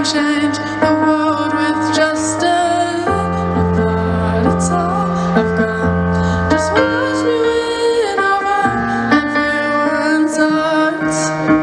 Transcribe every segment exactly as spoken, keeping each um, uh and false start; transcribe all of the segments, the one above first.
change the world with just a thought. It's all I've got. Just watch me win over everyone's hearts.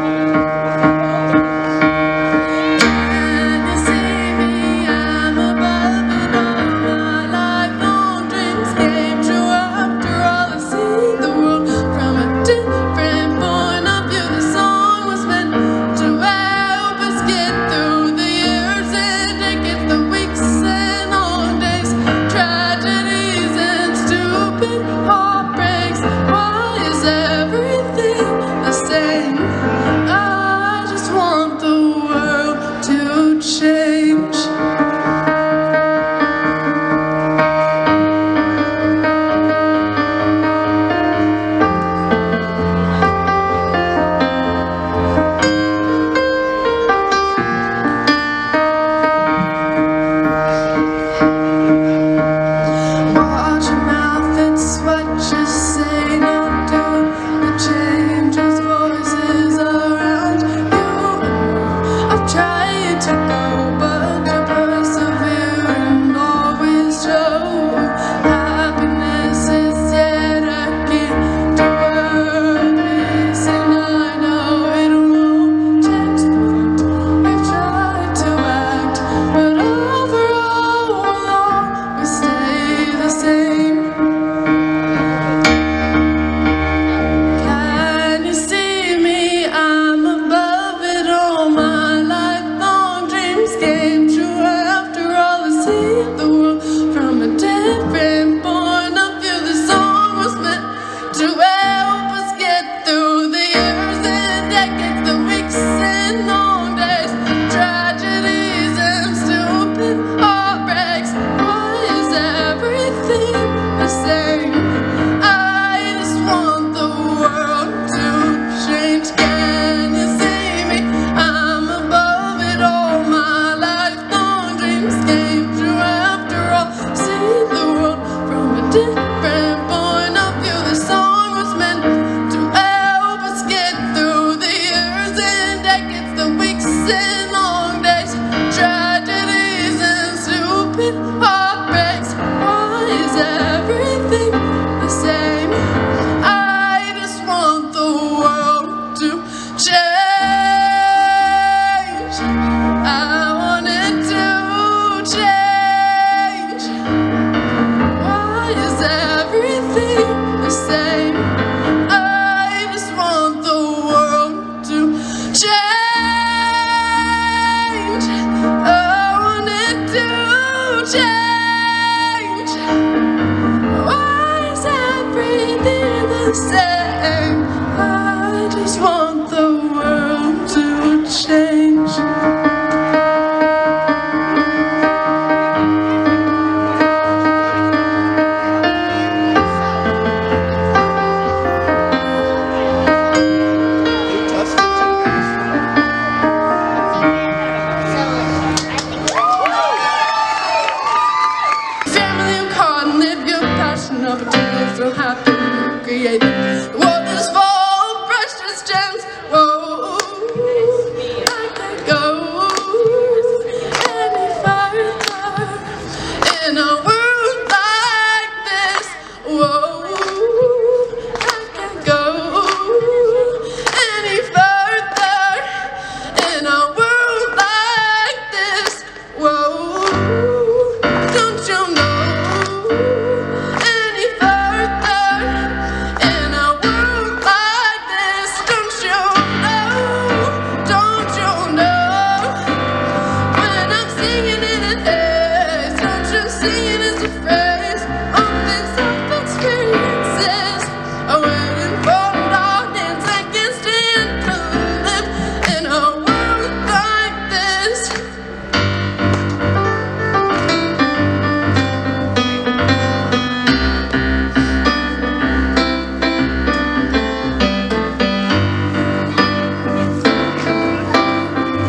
Can you see me? I'm above it all. My lifelong dreams came true after all. I see the world from a different point of view. The song was meant to help us get through the years and decades, the weeks and long days, tragedies and stupid heartbreaks. Why is everything the same? I just want the world to change. Watch your mouth, it's what you say, no do. The changes, voices around you and me. I've tried to go, but you persevere and always show. Happiness is yet a key to world peace, and I know it'll all change the fact we've tried to act, but overall we'll always stay the same. Can you see me? I'm above it all. My lifelong dreams came true after all. I see the world from a different point of view. The song was meant to help us get through the years and decades, the weeks and long days, tragedies and stupid heartbreaks. Why is everything the same? I just want the world to change. Can you see me? I'm above it all. My lifelong dreams came true after all. See the world from a different point of view. The song was meant to help us get through the years and decades, the weeks and long days, tragedies and stupid heartbreaks. Why is everything the same? I just want the world to change. I want it to change. Why is everything the same? I just want the world to change. I want it to change. Why is everything the same? I just want the world to change. Family of card, and live your passion. Opportunities don't happen, create them. The world is full of precious gems. Whoa, I can't go any further in a world like this. Whoa, I can't go any further in a world like this. Whoa, don't you know any further in a world like this? Don't you know? Don't you know? When I'm singing in a haze, don't you sing it as a phrase of these life experiences? I'm waiting for darkness. I can't stand to live in a world like this.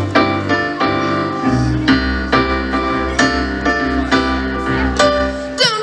Don't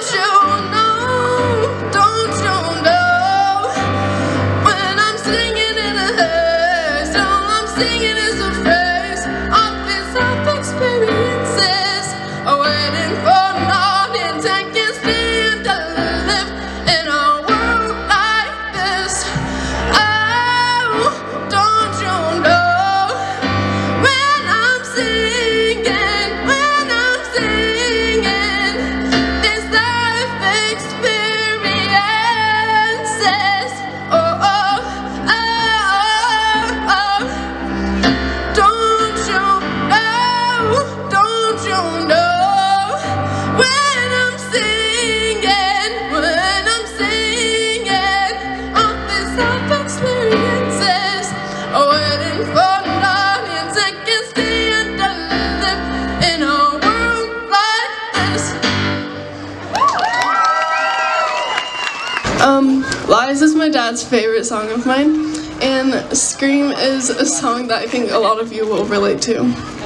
Boise is my dad's favorite song of mine, and Scream is a song that I think a lot of you will relate to.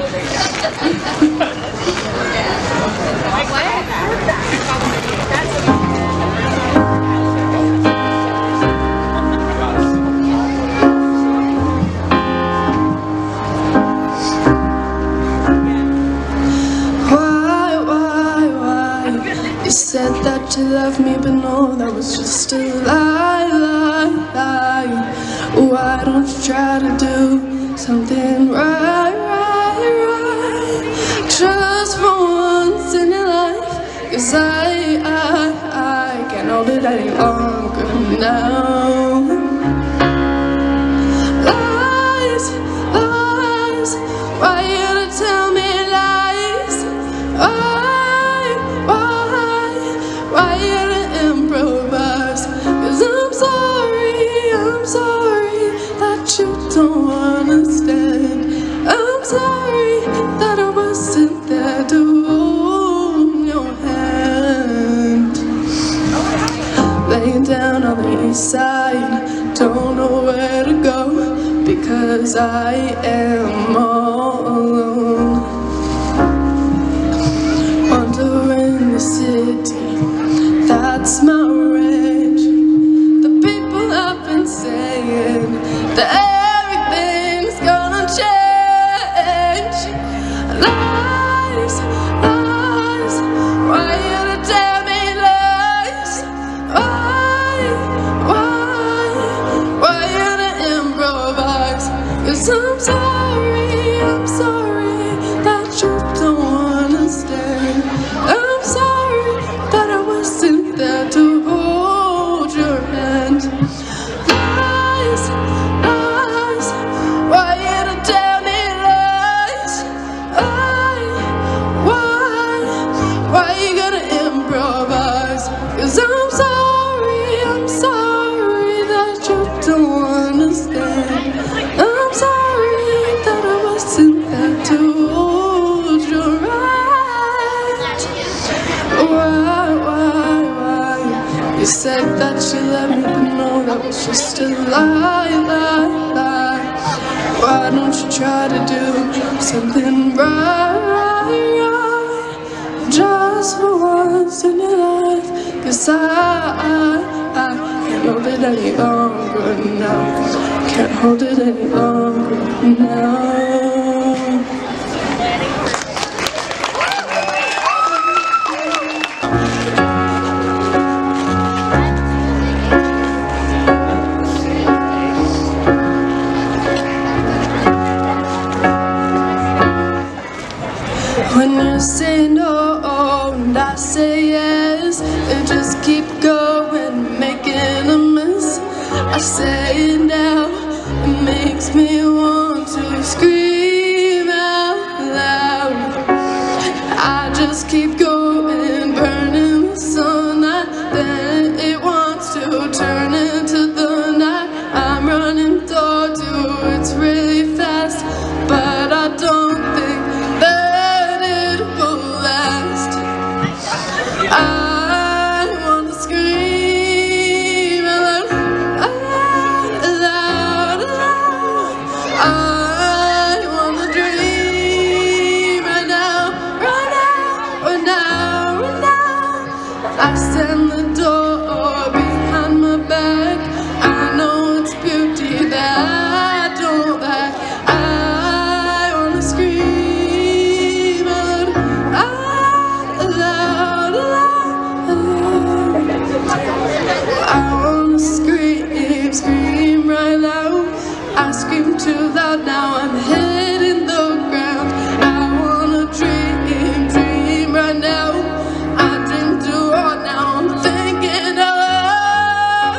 Why, why, why? You said that you loved me, but no, that was just a lie, lie, lie. Why don't you try to do something right, right, right? Just for once in your life, 'cause I, I, I can't hold it any longer now. Lies, lies, why you to tell me lies? Why, why, why you to improvise? 'Cause I'm sorry, I'm sorry that you don't understand. I'm sorry that I wasn't there to hold your hand. Laying down on the east side, don't know where to go, because I am all alone. Wandering the city, that's my range. The people have been saying that everything's gonna change. Lies, lies, why you to tell me lies? Why, why, why you to improvise? 'Cause I'm sorry, I'm sorry that you don't understand. I'm sorry that I wasn't there to hold your hand. Lies, lies, why you to tell me lies? Why, why, why you gotta improvise? 'Cause I'm sorry, I'm sorry that you don't understand. I'm sorry that I wasn't there to hold your hand. Why, why, why? You said that you loved me, but no, that was just a lie, lie, lie. Why don't you try to do something right, right, right? Just for once in your life, 'cause I, I, I can't hold it any longer now. Can't hold it any longer now. When you say no and I say yes, they just keep going, making a mess. I say it now, it makes me want to scream out loud. I just keep going, burning the sunlight, then it wants to turn into the night. I'm running toward you, it's really fast, but I don't think that it will last. I wanna scream aloud, aloud, aloud, aloud. I wanna dream right now, right now, right now, right now. I stand the door behind my back. I know it's beauty that I don't lack. I wanna scream aloud, aloud, aloud, aloud. I wanna scream, scream right loud. I scream too loud, now I'm hitting the ground. I wanna dream, dream right now. I dream too hard, now I'm thinking out loud.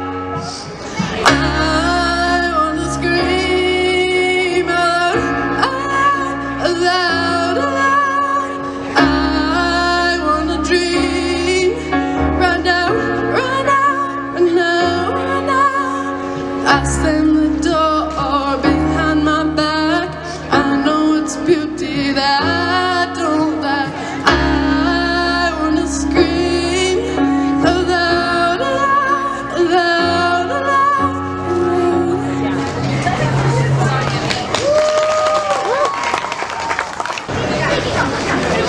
I wanna scream out loud, loud, loud. I wanna dream right now, right now, right now, right now. I slam the door behind my back. I know it's beauty that I don't like. I wanna scream loud, loud, loud.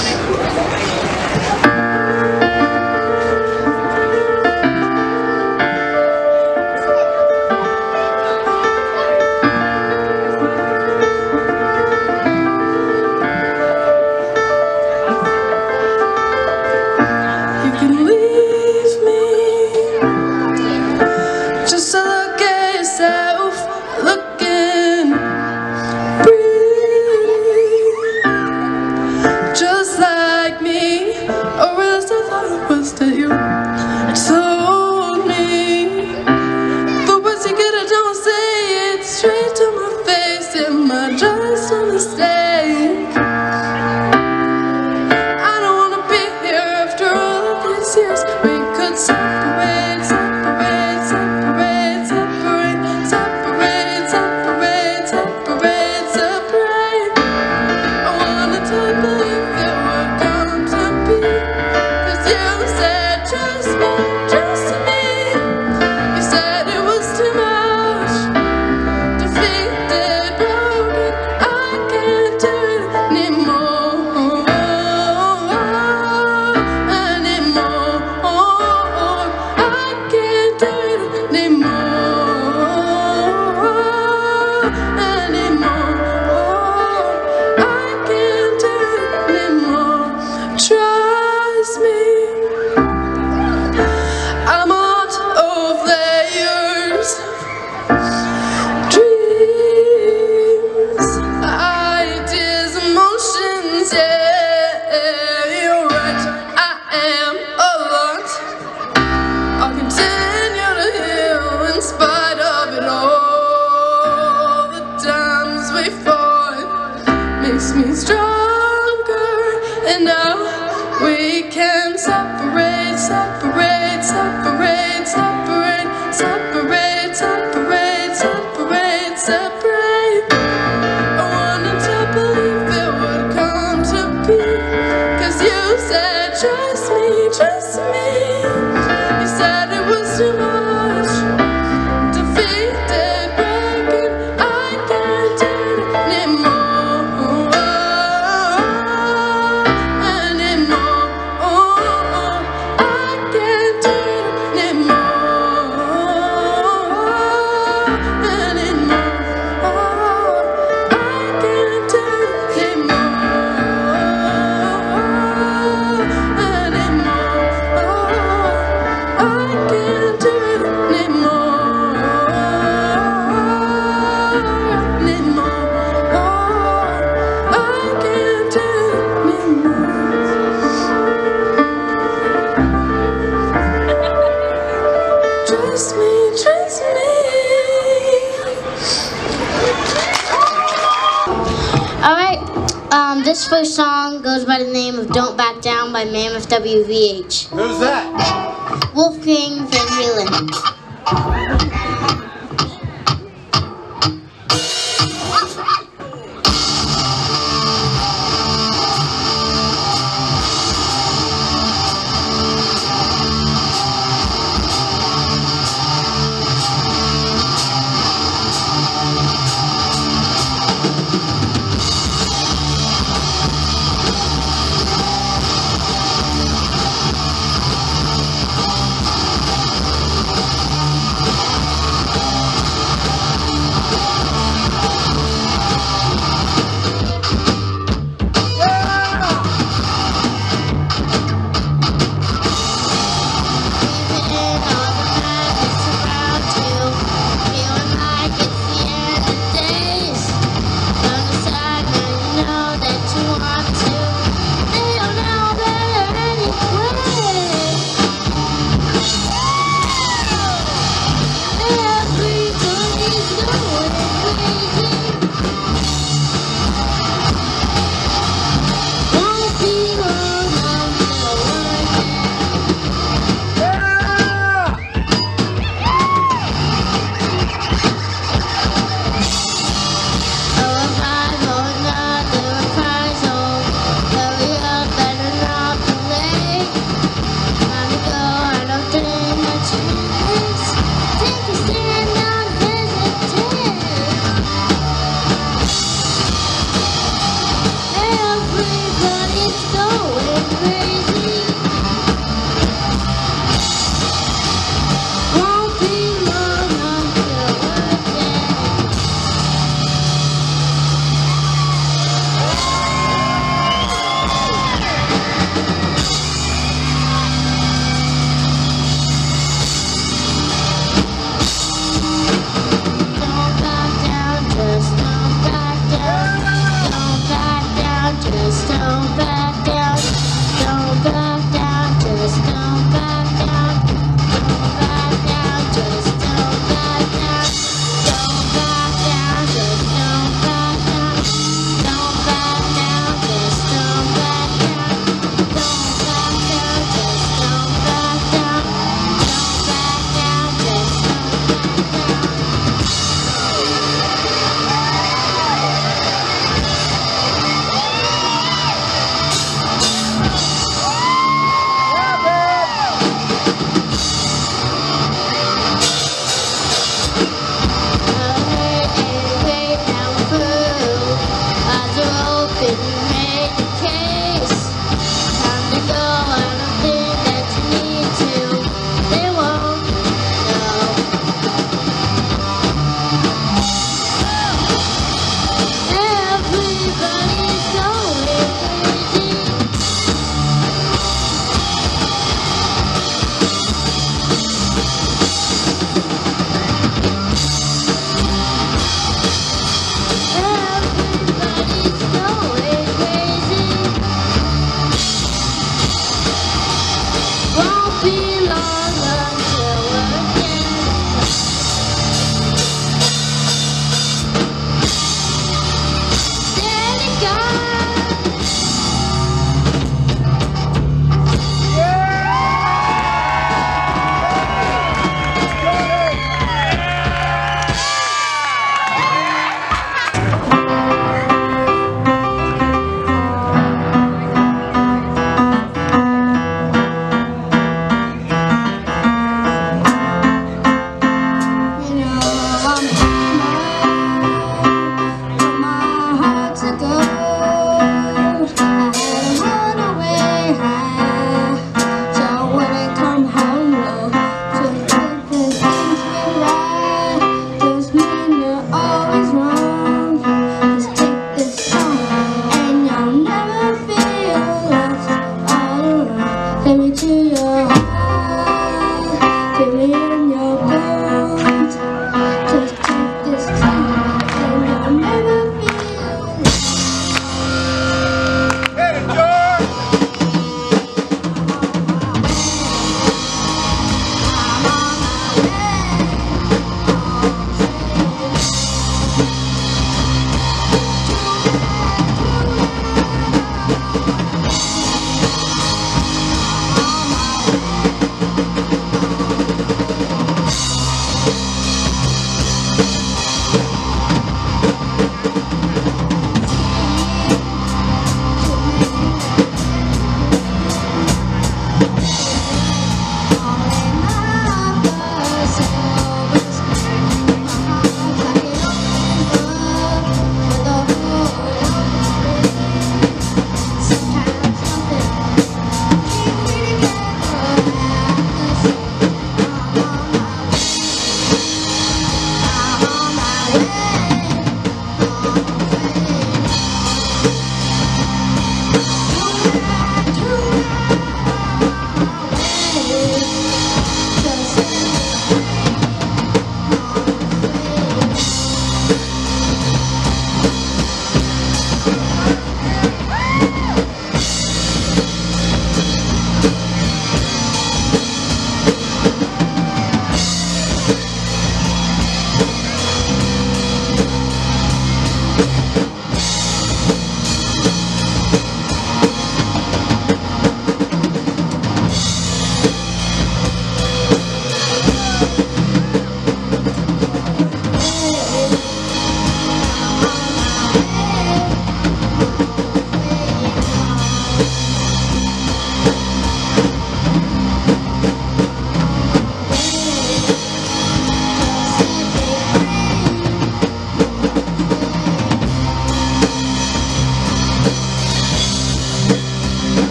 Um, this first song goes by the name of Don't Back Down by Mammoth W V H. Who's that? Wolfgang Van Halen.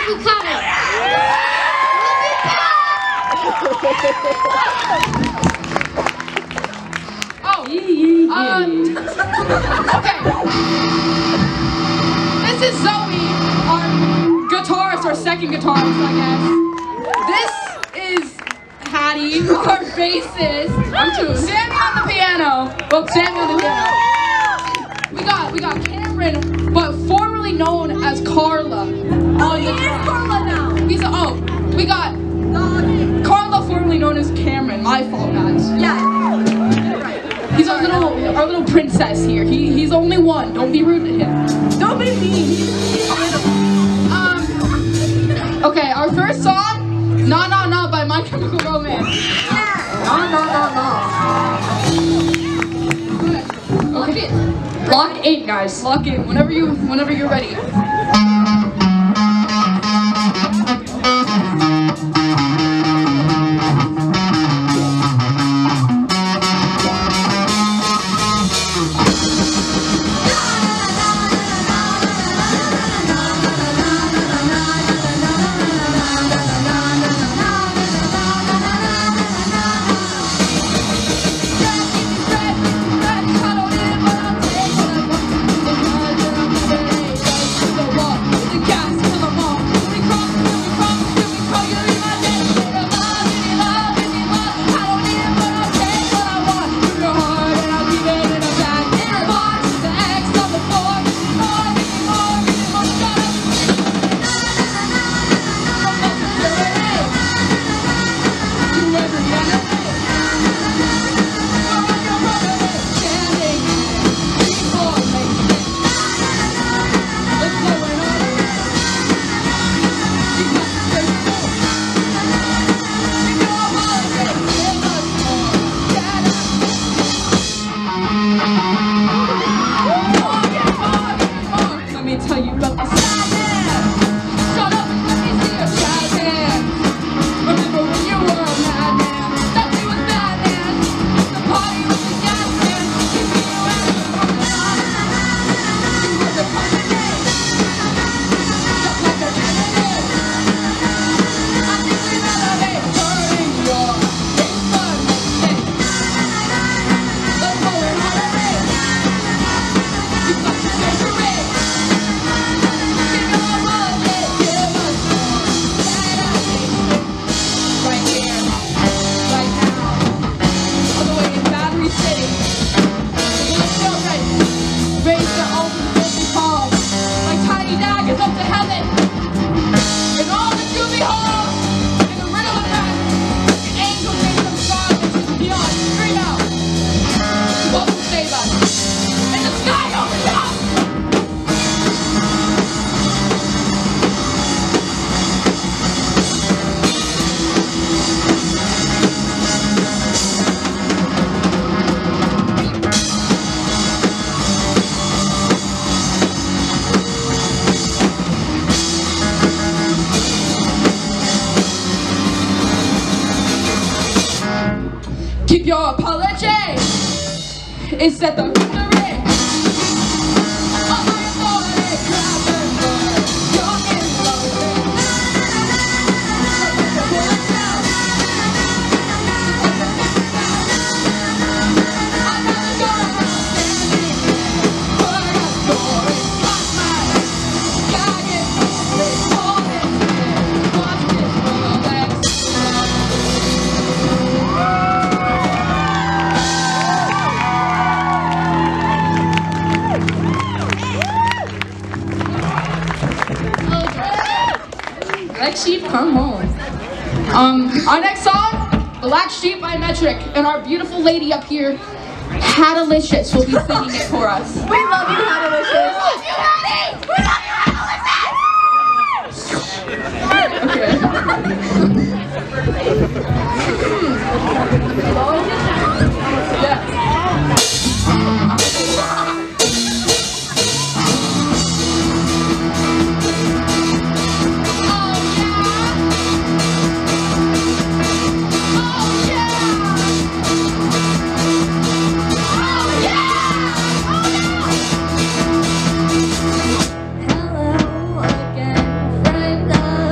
avocado. Oh, um, okay. This is Zoe, our guitarist, our second guitarist, I guess. This is Hattie, our bassist. I'm too. Sammy on the piano. Well, Sammy on the piano. We got, we got Cameron, but formerly known as Carla. Oh, he is Carla now. He's a, oh, we got Carla, formerly known as Cameron. My fault, guys. Yeah. He's our little, our little princess here. He, he's only one. Don't be rude to him. Don't be mean. Um. Okay, our first song, "Nah Nah Nah" by My Chemical Romance. Nah Nah Nah Nah. Lock in. Lock in, guys. Lock in. Whenever you, whenever you're ready. Keep your apology. It's at the victory. Black Sheep, come on. Um, our next song, Black Sheep by Metric, and our beautiful lady up here, Hatalicious, will be singing it for us. We love you, Hatalicious. We love you, Hattie! We love you, Hatalicious! Okay. Yeah. Hello again, friend of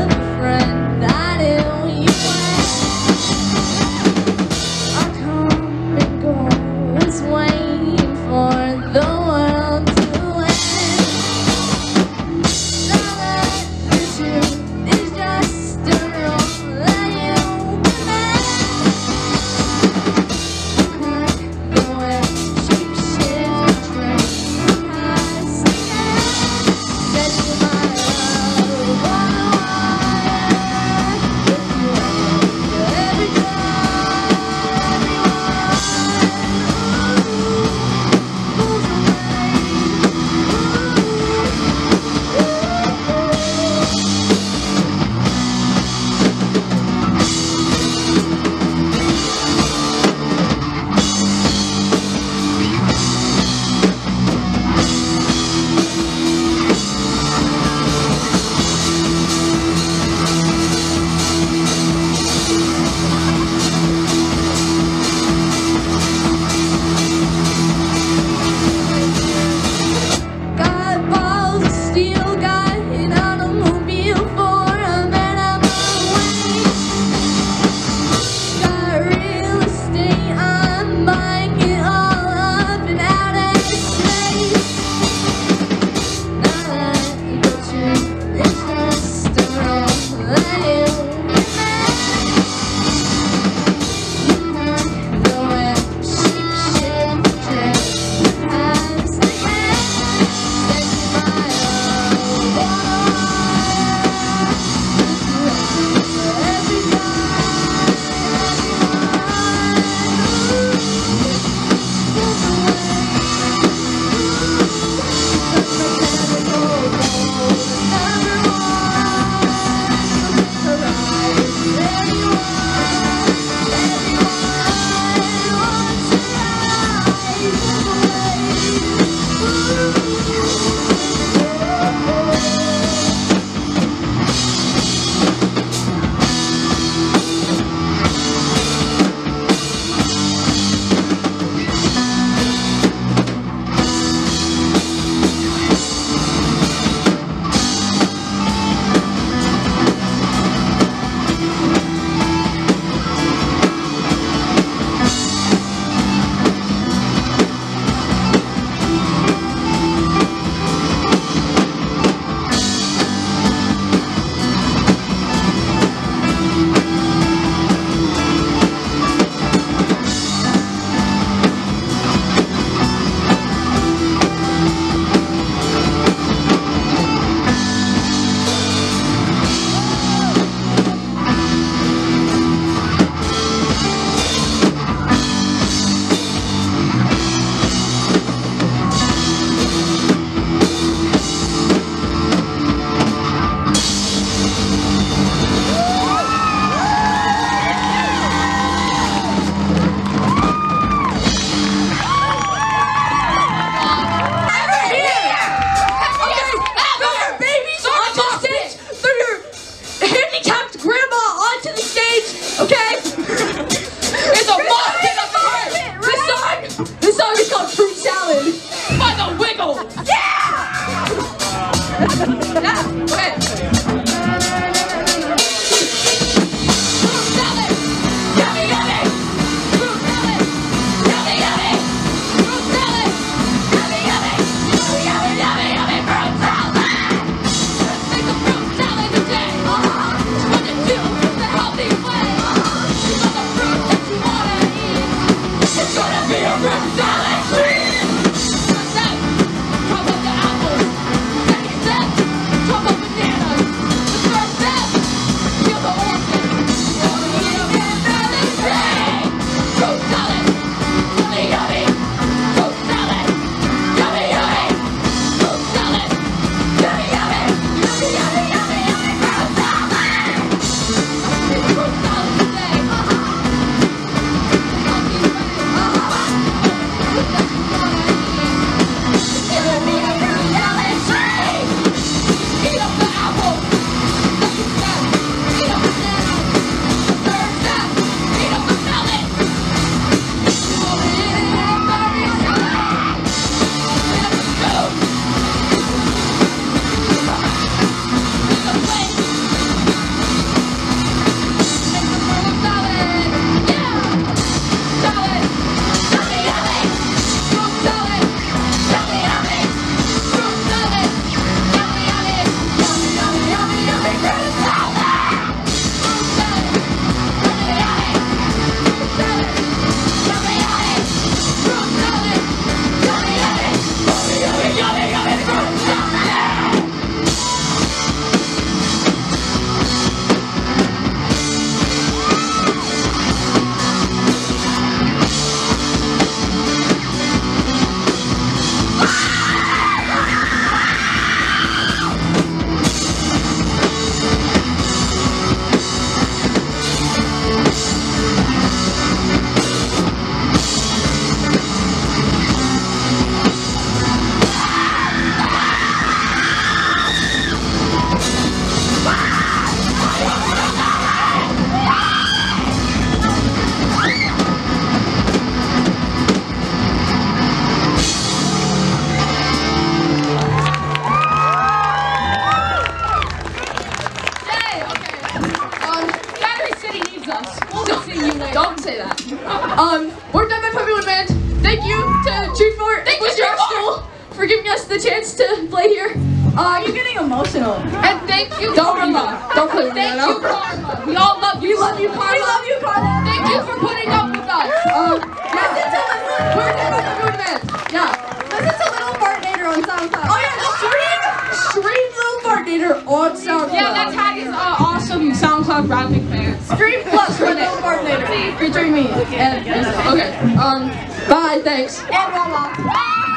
for giving us the chance to play here. Are you getting emotional? And thank you, Don't Karma. Don't play with Thank me, you, Karma. We all love you. We love you, Karma. We love you, Karma. Thank you for putting up with us. Um, listen to listen. We're doing the food man. Yeah. Listen to Little Fartnator on SoundCloud. Oh yeah, stream, stream Little Fartnator on SoundCloud. Yeah, that's Hattie's uh, awesome SoundCloud rapping fan. Stream Plus for Little Fartnator featuring me. And, okay. Um. Bye. Thanks. And Wawa.